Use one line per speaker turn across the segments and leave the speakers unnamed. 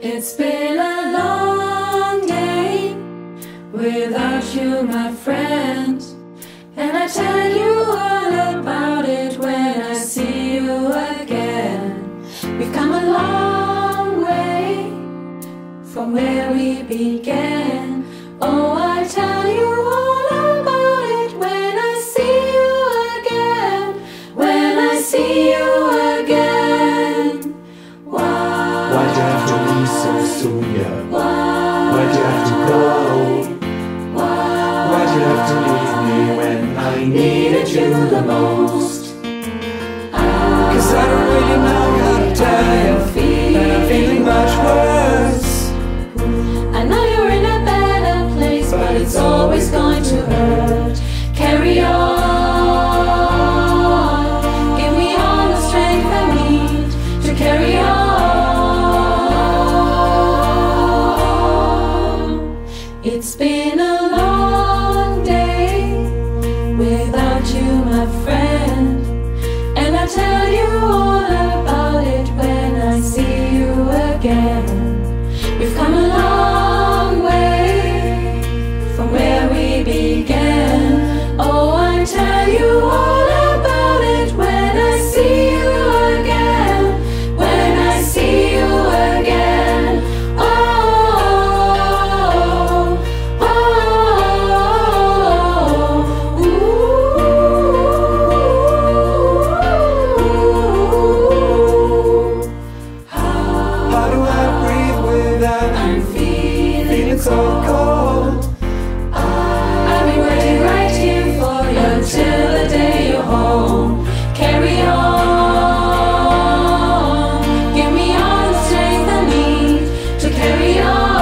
It's been a long day without you, my friend, and I tell you all about it when I see you again. We've come a long way from where we began. Oh, I tell you all about it when I see you again. When I see you again.
Why'd you have to leave so soon, yeah? Why'd you have to go? Why'd you have to leave me when I needed you the most? 'Cause I don't really know how to tell you that I'm feeling much worse.
I know you're in a better place, but it's always going to hurt. Carry on. Give me all the strength I need to carry on. It's been a long day without you, my friend, and I tell you all about it when I see you again. We've come a long way from where we began. Oh, I tell you all about it when I see you again. When I see you again. Oh, oh, oh, ooh.
How do I breathe without
I'm
you?
feeling
So cold.
I'll be waiting right here for you till the day you're home. Carry on. Give me all the strength I need to carry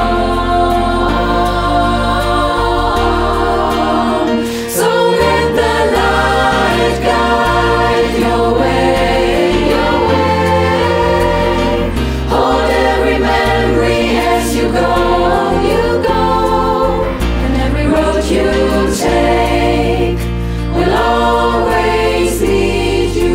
on. So let the light guide your way, your way. Hold every memory as you go, you go. And every road you take will always lead you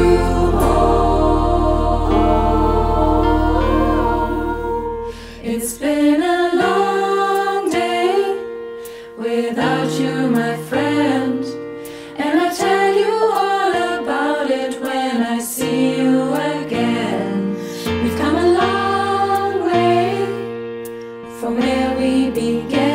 home. It's been a long day without you, my friend, and I tell you all about it when I see you again. We've come a long way from where we began.